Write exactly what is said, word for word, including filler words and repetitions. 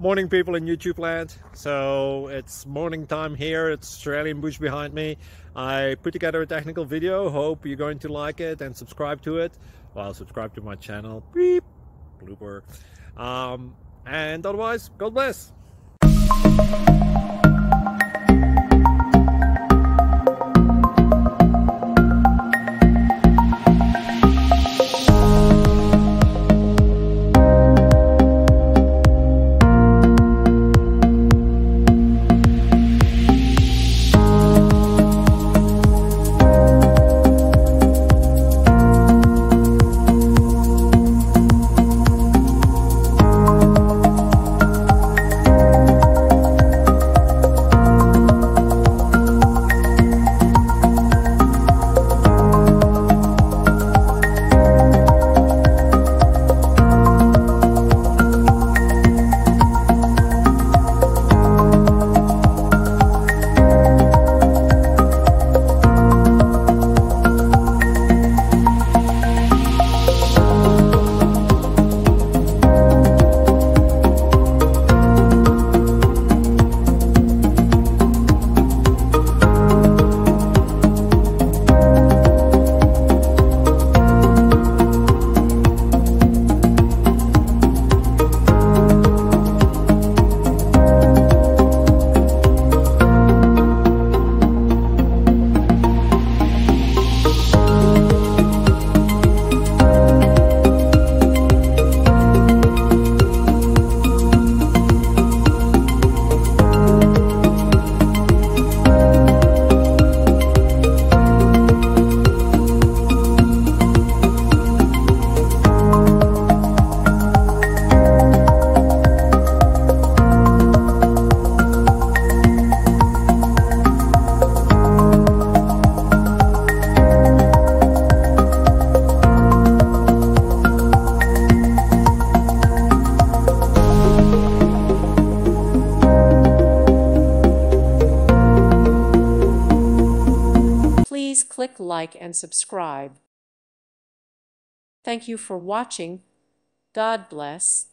Morning, people in YouTube land. So it's morning time here. It's Australian bush behind me. I put together a technical video. Hope you're going to like it and subscribe to it. Well, subscribe to my channel. Beep. Blooper. Um, and otherwise, God bless. Please click like and subscribe. Thank you for watching. God bless.